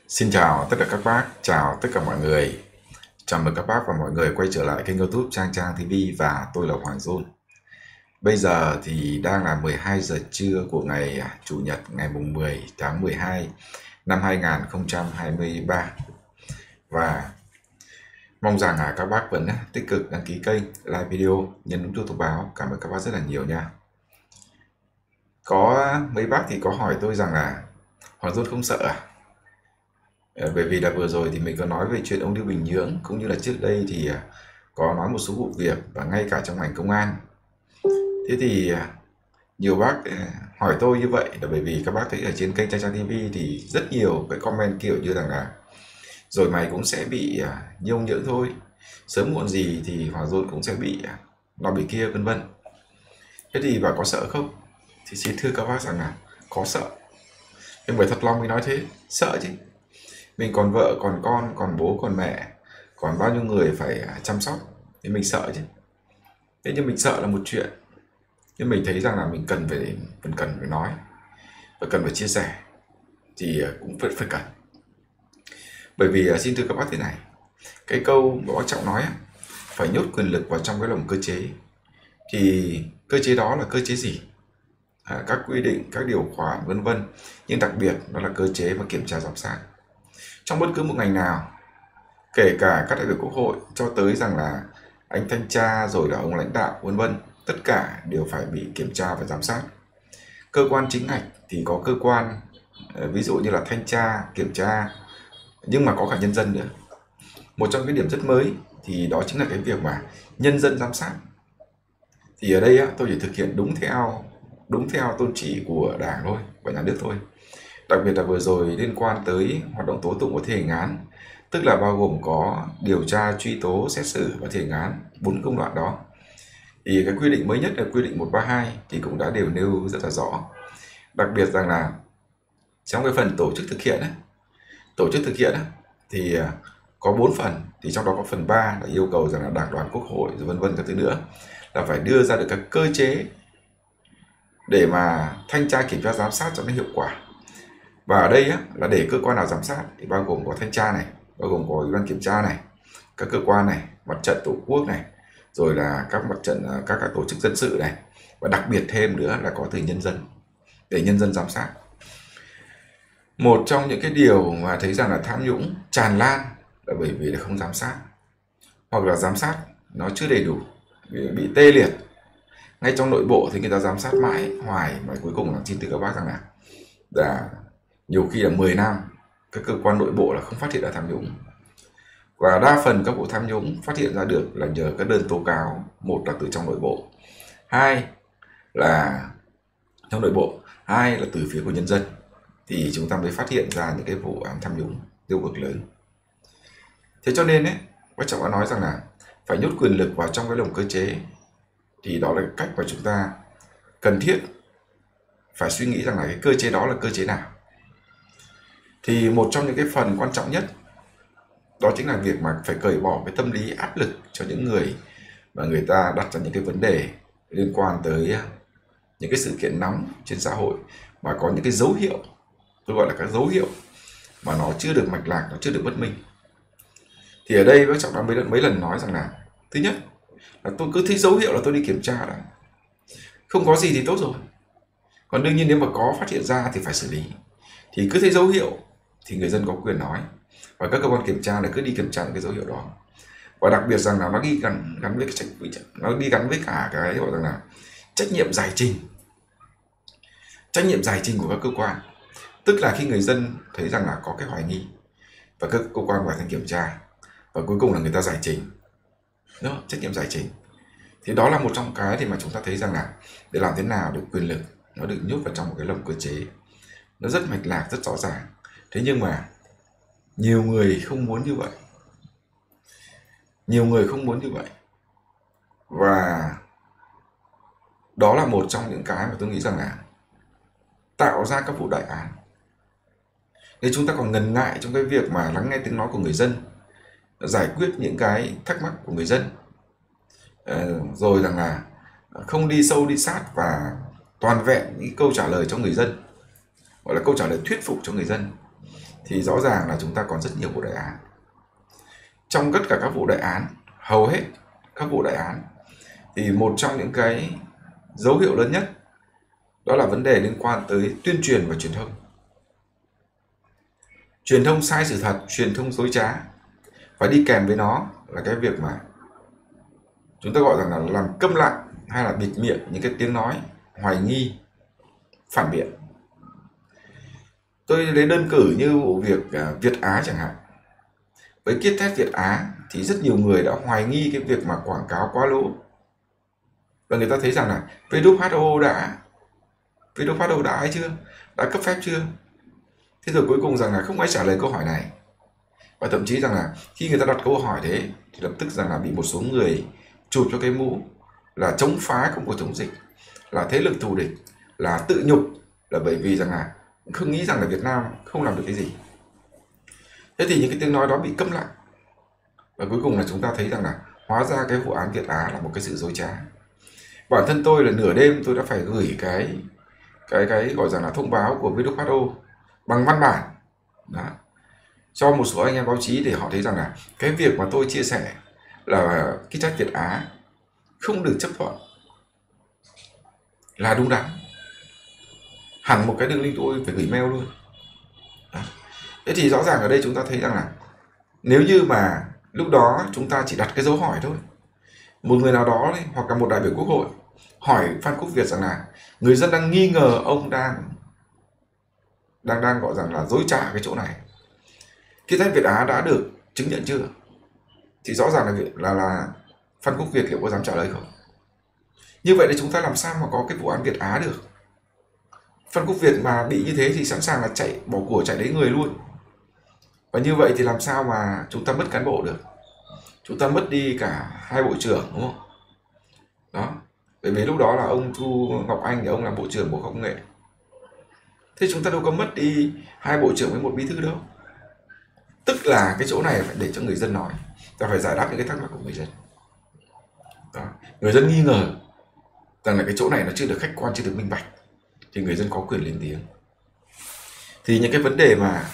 Xin chào tất cả các bác, chào tất cả mọi người. Chào mừng các bác và mọi người quay trở lại kênh YouTube Trang Trang TV và tôi là Hoàng Dôn. Bây giờ thì đang là 12 giờ trưa của ngày Chủ nhật ngày mùng 10 tháng 12 năm 2023. Và mong rằng các bác vẫn tích cực đăng ký kênh, like video, nhấn nút chuông thông báo. Cảm ơn các bác rất là nhiều nha. Có mấy bác thì có hỏi tôi rằng là Hoàng Dôn không sợ à? Bởi vì là vừa rồi thì mình có nói về chuyện ông Lưu Bình Nhưỡng, cũng như là trước đây thì có nói một số vụ việc và ngay cả trong ngành công an. Thế thì nhiều bác hỏi tôi như vậy là bởi vì các bác thấy ở trên kênh Trang Trang TV thì rất nhiều cái comment kiểu như rằng là rồi mày cũng sẽ bị như ông Nhưỡng thôi, sớm muộn gì thì Hoàng Dôn cũng sẽ bị nó bị kia vân vân. Thế thì bảo có sợ không? Thì xin thưa các bác rằng là có sợ. Nhưng bởi thật lòng mình nói thế, sợ chứ. Mình còn vợ, còn con, còn bố, còn mẹ, còn bao nhiêu người phải chăm sóc thì mình sợ chứ. Thế nhưng mình sợ là một chuyện, nhưng mình thấy rằng là mình cần phải nói và cần phải chia sẻ thì cũng phải cần. Bởi vì xin thưa các bác thế này, cái câu mà bác Trọng nói phải nhốt quyền lực vào trong cái lồng cơ chế, thì cơ chế đó là cơ chế gì? Các quy định, các điều khoản vân vân, nhưng đặc biệt đó là cơ chế và kiểm tra giám sát trong bất cứ một ngành nào, kể cả các đại biểu quốc hội cho tới rằng là anh thanh tra rồi là ông lãnh đạo vân vân, tất cả đều phải bị kiểm tra và giám sát. Cơ quan chính ngạch thì có cơ quan ví dụ như là thanh tra, kiểm tra, nhưng mà có cả nhân dân nữa. Một trong cái điểm rất mới thì đó chính là cái việc mà nhân dân giám sát. Thì ở đây tôi chỉ thực hiện đúng theo tôn chỉ của Đảng thôi và nhà nước thôi. Đặc biệt là vừa rồi liên quan tới hoạt động tố tụng của thi hành án, tức là bao gồm có điều tra, truy tố, xét xử và thi hành án, 4 công đoạn đó. Thì cái quy định mới nhất là quy định 132 thì cũng đã đều nêu rất là rõ. Đặc biệt rằng là trong cái phần tổ chức thực hiện thì có 4 phần, thì trong đó có phần 3 là yêu cầu rằng là Đảng đoàn Quốc hội rồi vân vân các thứ nữa là phải đưa ra được các cơ chế để mà thanh tra kiểm tra giám sát cho nó hiệu quả. Và ở đây là để cơ quan nào giám sát thì bao gồm có thanh tra này, bao gồm có ủy ban kiểm tra này, các cơ quan này, mặt trận tổ quốc này, rồi là các mặt trận, các tổ chức dân sự này, và đặc biệt thêm nữa là có từ nhân dân, để nhân dân giám sát. Một trong những cái điều mà thấy rằng là tham nhũng tràn lan là bởi vì là không giám sát, hoặc là giám sát nó chưa đầy đủ, bị tê liệt. Ngay trong nội bộ thì người ta giám sát mãi hoài mà cuối cùng là xin thưa các bác rằng là nhiều khi là 10 năm các cơ quan nội bộ là không phát hiện ra tham nhũng. Và đa phần các vụ tham nhũng phát hiện ra được là nhờ các đơn tố cáo, một là từ trong nội bộ, hai là trong nội bộ, hai là từ phía của nhân dân, thì chúng ta mới phát hiện ra những cái vụ án tham nhũng tiêu cực lớn. Thế cho nên bác Trọng đã nói rằng là phải nhốt quyền lực vào trong cái lồng cơ chế, thì đó là cách mà chúng ta cần thiết phải suy nghĩ rằng là cái cơ chế đó là cơ chế nào. Thì một trong những cái phần quan trọng nhất đó chính là việc mà phải cởi bỏ cái tâm lý áp lực cho những người mà người ta đặt ra những cái vấn đề liên quan tới những cái sự kiện nóng trên xã hội mà có những cái dấu hiệu, tôi gọi là các dấu hiệu mà nó chưa được mạch lạc, nó chưa được bất minh. Thì ở đây bác Trọng đã mấy lần nói rằng là thứ nhất là tôi cứ thấy dấu hiệu là tôi đi kiểm tra đã, không có gì thì tốt rồi. Còn đương nhiên nếu mà có phát hiện ra thì phải xử lý. Thì cứ thấy dấu hiệu thì người dân có quyền nói, và các cơ quan kiểm tra là cứ đi kiểm tra những cái dấu hiệu đó. Và đặc biệt rằng là nó đi gắn với cả cái gọi rằng là trách nhiệm giải trình của các cơ quan. Tức là khi người dân thấy rằng là có cái hoài nghi và các cơ quan hoàn thành kiểm tra và cuối cùng là người ta giải trình, đó, trách nhiệm giải trình. Thì đó là một trong cái thì mà chúng ta thấy rằng là để làm thế nào để quyền lực nó được nhốt vào trong một cái lồng cơ chế, nó rất mạch lạc, rất rõ ràng. Thế nhưng mà nhiều người không muốn như vậy, và đó là một trong những cái mà tôi nghĩ rằng là tạo ra các vụ đại án. Nếu chúng ta còn ngần ngại trong cái việc mà lắng nghe tiếng nói của người dân, giải quyết những cái thắc mắc của người dân, rồi rằng là không đi sâu đi sát và toàn vẹn những câu trả lời cho người dân, gọi là câu trả lời thuyết phục cho người dân, thì rõ ràng là chúng ta còn rất nhiều vụ đại án. Trong tất cả các vụ đại án, hầu hết các vụ đại án, thì một trong những cái dấu hiệu lớn nhất đó là vấn đề liên quan tới tuyên truyền và truyền thông. Truyền thông sai sự thật, truyền thông dối trá, và đi kèm với nó là cái việc mà chúng ta gọi rằng là làm câm lặng hay là bịt miệng những cái tiếng nói hoài nghi, phản biện. Tôi lấy đơn cử như vụ việc Việt Á chẳng hạn. Với kit test Việt Á thì rất nhiều người đã hoài nghi cái việc mà quảng cáo quá lỗ. Và người ta thấy rằng là WHO đã hay chưa? Đã cấp phép chưa? Thế rồi cuối cùng rằng là không ai trả lời câu hỏi này. Và thậm chí rằng là khi người ta đặt câu hỏi thế thì lập tức rằng là bị một số người chụp cho cái mũ là chống phá công cuộc chống dịch, là thế lực thù địch, là tự nhục, là bởi vì rằng là không nghĩ rằng là Việt Nam không làm được cái gì. Thế thì những cái tiếng nói đó bị câm lặng. Và cuối cùng là chúng ta thấy rằng là hóa ra cái vụ án Việt Á là một cái sự dối trá. Bản thân tôi là nửa đêm tôi đã phải gửi cái gọi rằng là thông báo của WHO bằng văn bản đó, cho một số anh em báo chí để họ thấy rằng là cái việc mà tôi chia sẻ là kit test Việt Á không được chấp thuận là đúng đắn. Hẳn một cái đường link tôi phải gửi mail luôn đó. Thế thì rõ ràng ở đây chúng ta thấy rằng là nếu như mà lúc đó chúng ta chỉ đặt cái dấu hỏi thôi, một người nào đó hoặc là một đại biểu quốc hội hỏi Phan Quốc Việt rằng là người dân đang nghi ngờ ông đang gọi rằng là dối trá cái chỗ này, kit test Việt Á đã được chứng nhận chưa, thì rõ ràng là Phan Quốc Việt liệu có dám trả lời không? Như vậy thì chúng ta làm sao mà có cái vụ án Việt Á được? Phan Quốc Việt mà bị như thế thì sẵn sàng là chạy bỏ của chạy lấy người luôn. Và như vậy thì làm sao mà chúng ta mất cán bộ được? Chúng ta mất đi cả hai bộ trưởng, đúng không? Đó. Bởi vì lúc đó là ông Thu Ngọc Anh thì ông làm bộ trưởng Bộ Khoa học Công nghệ. Thế chúng ta đâu có mất đi hai bộ trưởng với một bí thư đâu. Tức là cái chỗ này phải để cho người dân nói. Ta phải giải đáp những cái thắc mắc của người dân. Đó. Người dân nghi ngờ rằng là cái chỗ này nó chưa được khách quan, chưa được minh bạch, thì người dân có quyền lên tiếng. Thì những cái vấn đề mà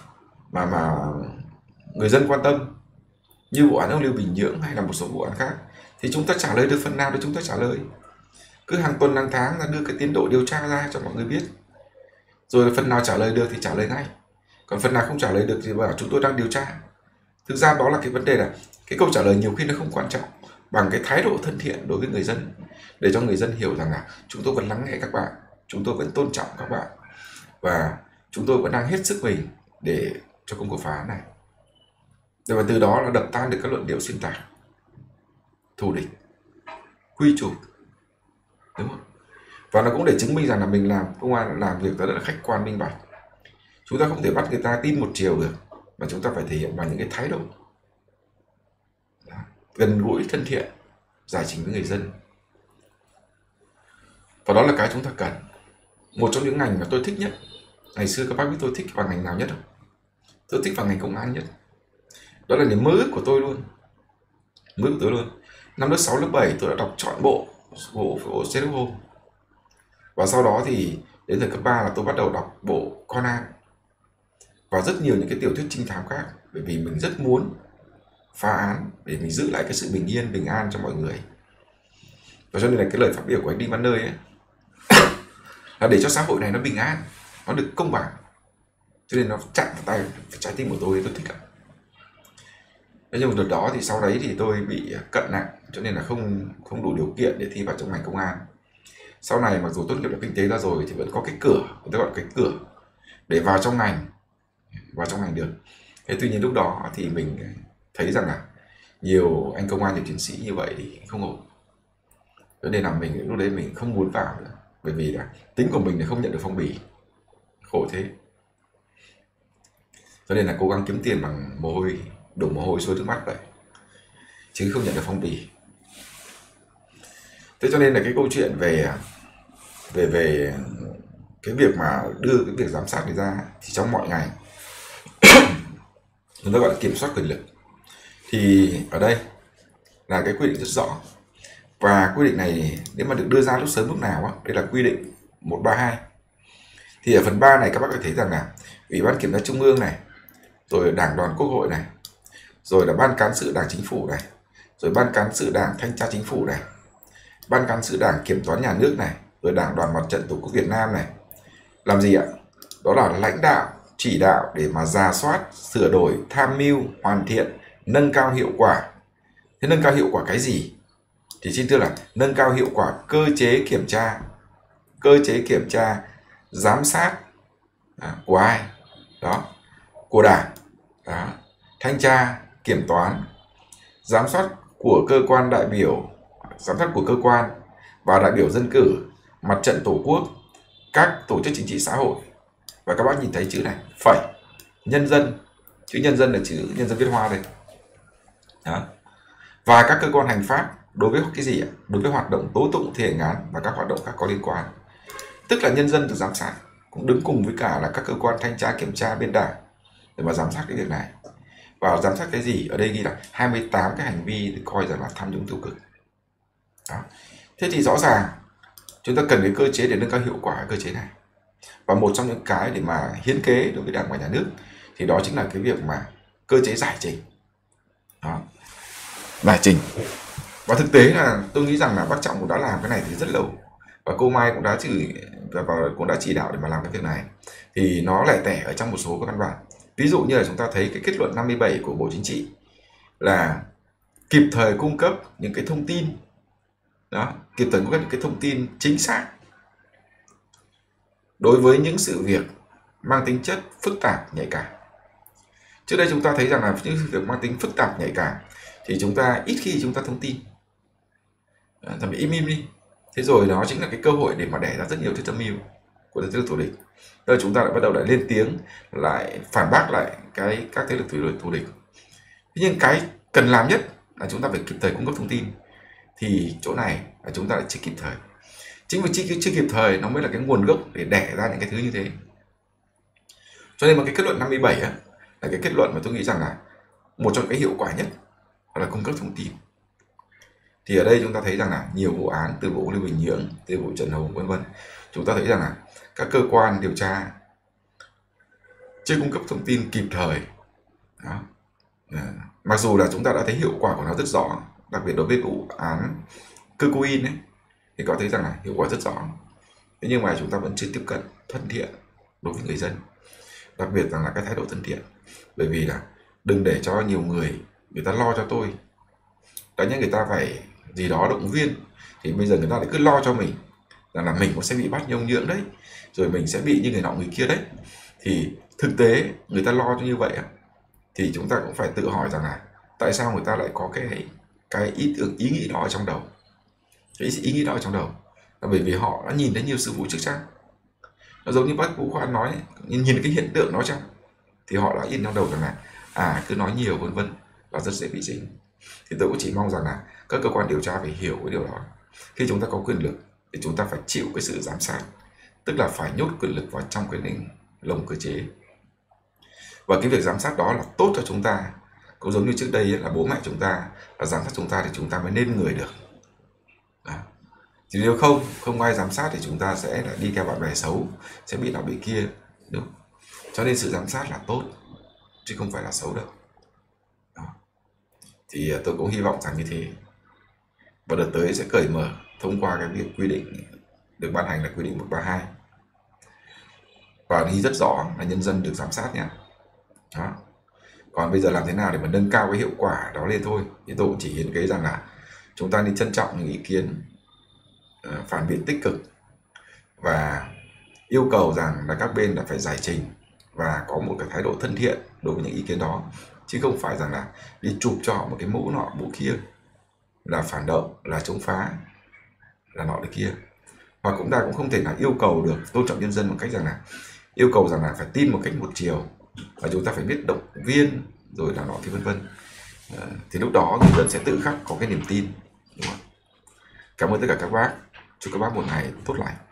người dân quan tâm như vụ án ông Lưu Bình Nhưỡng hay là một số vụ án khác thì chúng ta trả lời được phần nào thì chúng ta trả lời. Cứ hàng tuần hàng tháng là đưa cái tiến độ điều tra ra cho mọi người biết. Rồi phần nào trả lời được thì trả lời ngay. Còn phần nào không trả lời được thì bảo chúng tôi đang điều tra. Thực ra đó là cái vấn đề là cái câu trả lời nhiều khi nó không quan trọng bằng cái thái độ thân thiện đối với người dân, để cho người dân hiểu rằng là chúng tôi vẫn lắng nghe các bạn, chúng tôi vẫn tôn trọng các bạn, và chúng tôi vẫn đang hết sức mình để cho công cuộc phá án này. Và từ đó là đập tan được các luận điệu xuyên tạc, thù địch, quy chụp, đúng không? Và nó cũng để chứng minh rằng là mình làm công an làm việc rất là khách quan, minh bạch. Chúng ta không thể bắt người ta tin một chiều được, mà chúng ta phải thể hiện bằng những cái thái độ đó, gần gũi, thân thiện, giải trình với người dân. Và đó là cái chúng ta cần. Một trong những ngành mà tôi thích nhất, ngày xưa các bác biết tôi thích vào ngành nào nhất không? Tôi thích vào ngành công an nhất. Đó là niềm mơ ước của tôi luôn. Mơ ước của tôi luôn. Năm lớp 6, lớp 7 tôi đã đọc trọn bộ Sherlock Holmes. Và sau đó thì đến thời cấp 3 là tôi bắt đầu đọc bộ Conan và rất nhiều những cái tiểu thuyết trinh thám khác, bởi vì mình rất muốn phá án để mình giữ lại cái sự bình yên, bình an cho mọi người. Và cho nên là cái lời phát biểu của anh Đinh Văn Nơi ấy là để cho xã hội này nó bình an, nó được công bằng. Cho nên nó chạm vào tay trái tim của tôi thích lắm. Thế nhưng mà đợt đó thì sau đấy thì tôi bị cận nặng, cho nên là không đủ điều kiện để thi vào trong ngành công an. Sau này mặc dù tốt nghiệp được kinh tế ra rồi thì vẫn có cái cửa, tôi gọi là cái cửa để vào trong ngành được. Thế tuy nhiên lúc đó thì mình thấy rằng là nhiều anh công an, nhiều chiến sĩ như vậy thì không ổn. Cho nên là mình lúc đấy mình không muốn vào nữa, bởi vì là tính của mình là không nhận được phong bì, khổ thế. Cho nên là cố gắng kiếm tiền bằng mồ hôi, đổ mồ hôi xuống nước mắt vậy, chứ không nhận được phong bì. Thế cho nên là cái câu chuyện về cái việc mà đưa cái việc giám sát này ra thì trong mọi ngành chúng ta gọi là kiểm soát quyền lực, thì ở đây là cái quy định rất rõ. Và quy định này nếu mà được đưa ra lúc sớm lúc nào á, đây là quy định 132. Thì ở phần 3 này các bác có thể thấy rằng là Ủy ban Kiểm tra Trung ương này, rồi Đảng đoàn Quốc hội này, rồi là Ban Cán sự Đảng Chính phủ này, rồi Ban Cán sự Đảng Thanh tra Chính phủ này, Ban Cán sự Đảng Kiểm toán Nhà nước này, rồi Đảng đoàn Mặt trận Tổ quốc Việt Nam này. Làm gì ạ? Đó là lãnh đạo, chỉ đạo để mà rà soát, sửa đổi, tham mưu, hoàn thiện, nâng cao hiệu quả. Thế nâng cao hiệu quả cái gì? Thì xin thưa là nâng cao hiệu quả cơ chế kiểm tra, giám sát của ai? Đó, của Đảng. Đó, thanh tra, kiểm toán, giám sát của cơ quan đại biểu, giám sát của cơ quan và đại biểu dân cử, Mặt trận Tổ quốc, các tổ chức chính trị xã hội. Và các bác nhìn thấy chữ này, phẩy, nhân dân, chữ nhân dân là chữ nhân dân viết hoa đây. Đó. Và các cơ quan hành pháp đối với cái gì ạ? Đối với hoạt động tố tụng, thi hành án và các hoạt động khác có liên quan. Tức là nhân dân được giám sát, cũng đứng cùng với cả là các cơ quan thanh tra kiểm tra bên Đảng để mà giám sát cái việc này. Và giám sát cái gì? Ở đây ghi là 28 cái hành vi được coi rằng là tham nhũng tiêu cực. Đó. Thế thì rõ ràng chúng ta cần cái cơ chế để nâng cao hiệu quả cơ chế này. Và một trong những cái để mà hiến kế đối với Đảng và Nhà nước thì đó chính là cái việc mà cơ chế giải trình. Đó. Giải trình. Và thực tế là tôi nghĩ rằng là bác Trọng cũng đã làm cái này từ rất lâu. Và cô Mai cũng đã chỉ đạo để mà làm cái việc này. Thì nó lẻ tẻ ở trong một số các văn bản. Ví dụ như là chúng ta thấy cái kết luận 57 của Bộ Chính trị là kịp thời cung cấp những cái thông tin. Đó, kịp thời cung cấp những cái thông tin chính xác đối với những sự việc mang tính chất phức tạp, nhạy cảm. Trước đây chúng ta thấy rằng là những sự việc mang tính phức tạp, nhạy cảm thì chúng ta ít khi chúng ta thông tin. Thậm chí im đi. Thế rồi đó chính là cái cơ hội để mà đẻ ra rất nhiều cái âm mưu của thế lực thù địch. Rồi chúng ta lại bắt đầu lại lên tiếng, lại phản bác lại các thế lực thù địch. Thế nhưng cái cần làm nhất là chúng ta phải kịp thời cung cấp thông tin. Thì chỗ này là chúng ta lại chưa kịp thời. Chính vì chưa kịp thời nó mới là cái nguồn gốc để đẻ ra những cái thứ như thế. Cho nên mà cái kết luận 57 á, là cái kết luận mà tôi nghĩ rằng là một trong cái hiệu quả nhất là cung cấp thông tin. Thì ở đây chúng ta thấy rằng là nhiều vụ án từ vụ Lưu Bình Nhưỡng, từ vụ Trần Hùng vân vân, chúng ta thấy rằng là các cơ quan điều tra chưa cung cấp thông tin kịp thời. Đó. Mặc dù là chúng ta đã thấy hiệu quả của nó rất rõ, đặc biệt đối với vụ án Curcoin ấy, thì có thấy rằng là hiệu quả rất rõ. Thế nhưng mà chúng ta vẫn chưa tiếp cận thân thiện đối với người dân, đặc biệt rằng là cái thái độ thân thiện. Bởi vì là đừng để cho nhiều người ta lo cho tôi, cá nhân người ta phải gì đó động viên, thì bây giờ người ta lại cứ lo cho mình rằng là mình cũng sẽ bị bắt nhông nhượng đấy, rồi mình sẽ bị như người nọ người kia đấy. Thì thực tế người ta lo cho như vậy thì chúng ta cũng phải tự hỏi rằng là tại sao người ta lại có cái ý nghĩ đó ở trong đầu. Cái ý nghĩ đó ở trong đầu là bởi vì họ đã nhìn thấy nhiều sự vụ trước chăng. Nó giống như bác Vũ Khoan nói, nhìn cái hiện tượng đó chăng, thì họ đã in trong đầu rằng là cứ nói nhiều vân vân là rất dễ bị dính. Thì tôi cũng chỉ mong rằng là các cơ quan điều tra phải hiểu cái điều đó. Khi chúng ta có quyền lực thì chúng ta phải chịu cái sự giám sát, tức là phải nhốt quyền lực vào trong cái lồng cơ chế. Và cái việc giám sát đó là tốt cho chúng ta. Cũng giống như trước đây là bố mẹ chúng ta là giám sát chúng ta thì chúng ta mới nên người được. Đó. Thì nếu không ai giám sát thì chúng ta sẽ lại đi theo bạn bè xấu, sẽ bị nào bị kia. Đúng. Cho nên sự giám sát là tốt chứ không phải là xấu đâu. Đó. Thì tôi cũng hy vọng rằng như thế. Và đợt tới sẽ cởi mở thông qua cái việc quy định được ban hành là quy định 132. Và ghi rất rõ là nhân dân được giám sát nha. Đó. Còn bây giờ làm thế nào để mà nâng cao cái hiệu quả đó lên thôi. Thì tôi cũng chỉ hiến kế rằng là chúng ta nên trân trọng những ý kiến phản biện tích cực và yêu cầu rằng là các bên là phải giải trình và có một cái thái độ thân thiện đối với những ý kiến đó, chứ không phải rằng là đi chụp cho họ một cái mũ nọ mũ kia là phản động, là chống phá, là nọ đấy kia. Và chúng ta cũng không thể nào yêu cầu được tôn trọng nhân dân một cách rằng là yêu cầu rằng là phải tin một cách một chiều, và chúng ta phải biết động viên rồi là nọ thì vân vân. Thì lúc đó người dân sẽ tự khắc có cái niềm tin. Đúng không? Cảm ơn tất cả các bác. Chúc các bác một ngày tốt lành.